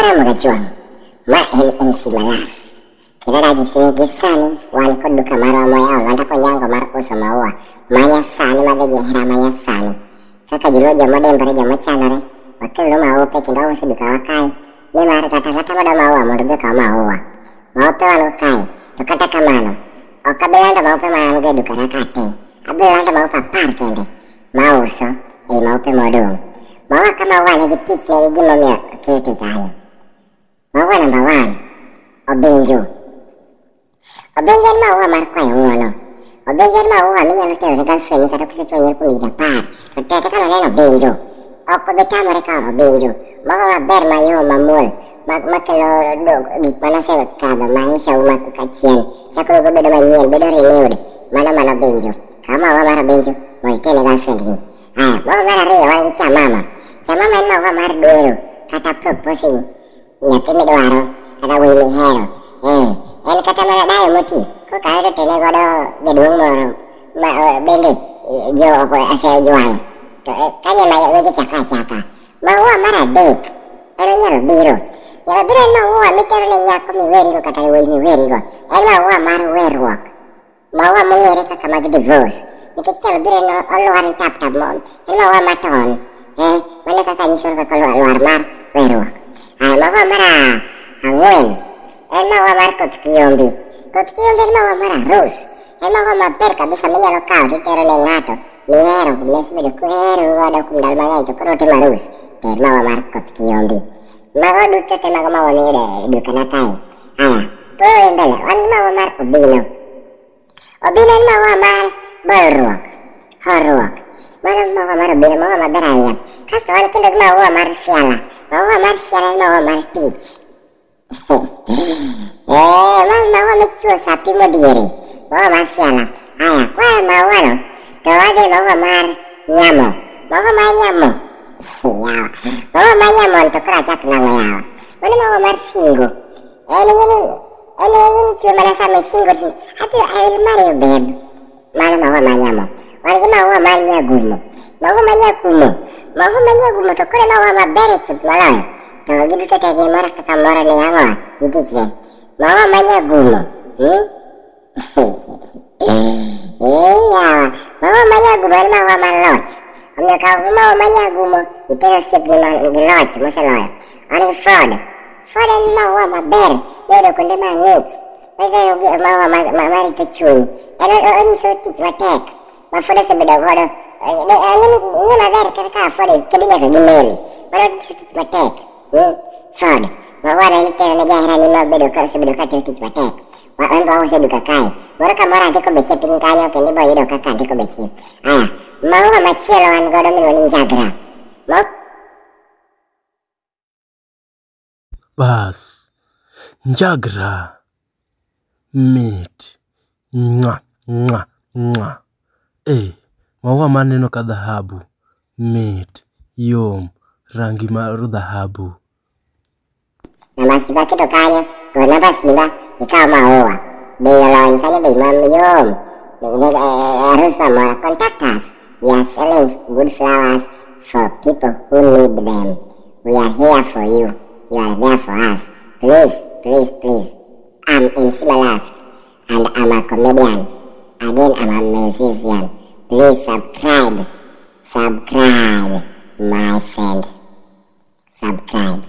Mara magachuang, ma MC Malas. Kita lagi sini gisani, wan ko duka maro moya, wanta ko nyango mar uso maua. Manya sani magagi hira manya sani. Saka julo jomo dembare jomo chanare. Wakil mau pe kindo usi duka wakai. Ni mara kata mada maua mondo duka maua. Mau pe wanu kai, dukata kamano. Oka belanda mau pe manamge duka rakate. Abelanda mau pa parkende. Mau uso, mau pe modong. Mau kama wane gitich na igimo mio kete kani. Mau number 1. Obenjo. Obenjo ni mau marko ya ngono. Obenjo ni mau aminya no tero girlfriend kata kusichonyera kumida par. Tete kana neno benjo. Oko betamo reka obenjo. Mau ber mayo mamul. Makelo gik mana se kaba maisha uma kukachien. Chakuru go bedo manyien bedo renewed. Mana benjo. Kama wa mara benjo, mo tene girlfriend ni. Aya, mau mara rio wangi cha mama. Chama men mau mar duero kata proposing nyati midwaro kata wi mi hero en kata mana dayo moti ko kairo tene godo gedung moro ma bende jo ko ase juang to kanya maya weje chaka mau mara date ero nyalo biro mau mitero ne nyako mi weri ko kata wi mi weri ko en mau mar werruok mau mongere kaka mag divorce nikech nyalo biro no oluar tap mo en mau maton mana kaka nyisor kaka luar mar werruok. Mawa mara angwen. Mawa mar koth kiombi. Koth kiombi mawa mara rus. Mawa maber kabisa minyalo kao titero ne ng'ato. Mihero kumesibedo kuhero godo kuom ndalo mang'eny to koro timo arus. Ter mawa mar koth kiombi. Mago duto te mago mawa miyudo e duka na kae. Aya, puonjo mbele. Wan gi mawa mar obino. Obino en mawa mar bolruok. Horruok. Mano mawa mar obino, mawa maber ahinya. Kasto wan kendo gi mawa mar siala. Mawa mar siala en mawa mar tich. Mawa michiwo sa pimo diere. Mawa mar siala. Aya, kwa mawa no, to wadhi mawa mar nyamo. Mawa mar nyamo. Yawa. Mawa mar nyamo to kora chak nang'o yawa. Mano mawa mar singo. Ini chiwo mana sama singo. I will marry you, babe. Mano mawa mar nyamo. Wan gi mawa mar nyagumo. Mawa mar nyagumo. Mawa mar nyagumo to kore mawa maber e chuth moloyo. To giduto te gin moro kaka moro ni ang'o gitichne. Mawa mar nyagumo. Yawa. Mawa mar nyagumo en mawa mar loch. Omiyo kaw mawa mar nyagumo itero osiep gi loch moseloyo. An gi Ford. Ford en mawa maber miyudo kuonde mang'ich. Mawa marito chuny. Onyiso tich matek ma Ford osebedo godo. Ng'e maber kaka Ford kedo nyaka gi meli. Mano onyiso tich matek. Ford. Mawana nitero ne jaherani mabedo ka osebedo ka tiyo tich matek. En bo oseduka kae. Moro ka moro andiko beche piny kanyo kendo ibo yudo kaka andiko beche. Aya. Maua machielo wan godo miluongo ni njagra. Bas. Njagra. Mit. Mwa. Maua maneno ka dhahabu. Mit. Yom. Rangi mar dhahabu. Namba simba keto kanyo. Go namba simba. Ikaw maua. Bei olony kanyo bei yom. Arus mamora. Contact us. We are selling good flowers for people who need them. We are here for you. You are there for us. Please. I'm MC Malas and I'm a comedian. Again, I'm a musician. Please subscribe, my friend. Subscribe.